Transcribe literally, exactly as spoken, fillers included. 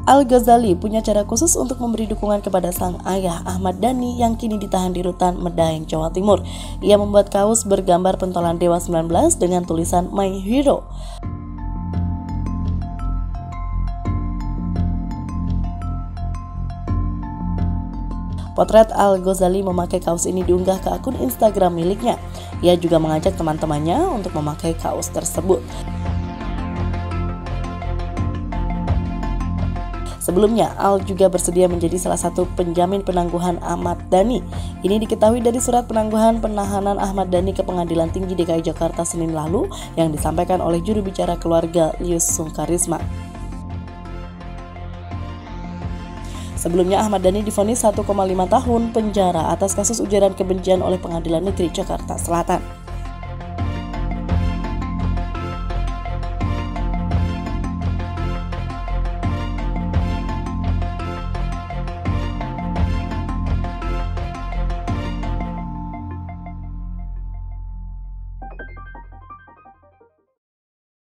Al-Ghazali punya cara khusus untuk memberi dukungan kepada sang ayah Ahmad Dhani yang kini ditahan di rutan Medaeng, Jawa Timur. Ia membuat kaos bergambar pentolan Dewa sembilan belas dengan tulisan My Hero. Potret Al-Ghazali memakai kaos ini diunggah ke akun Instagram miliknya. Ia juga mengajak teman-temannya untuk memakai kaos tersebut. Sebelumnya, Al juga bersedia menjadi salah satu penjamin penangguhan Ahmad Dhani. Ini diketahui dari surat penangguhan penahanan Ahmad Dhani ke Pengadilan Tinggi D K I Jakarta Senin lalu yang disampaikan oleh juru bicara keluarga Lius Sungkarisma. Sebelumnya, Ahmad Dhani divonis satu koma lima tahun penjara atas kasus ujaran kebencian oleh Pengadilan Negeri Jakarta Selatan.